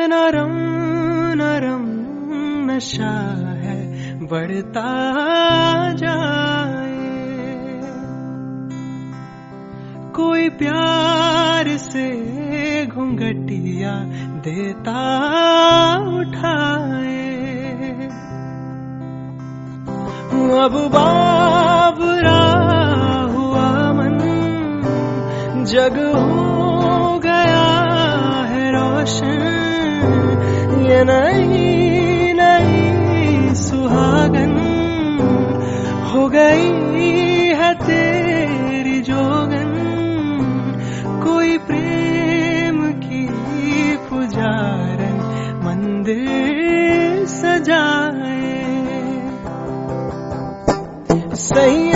नरम नरम नशा है बढ़ता जाए, कोई प्यार से घूंघटिया देता उठाए। अब बाबरा हुआ मन, जग हो गया है रोशन, ये नई नई सुहागन हो गई है तेरी जोगन। कोई प्रेम की पुजारन मंदिर सजाए, सही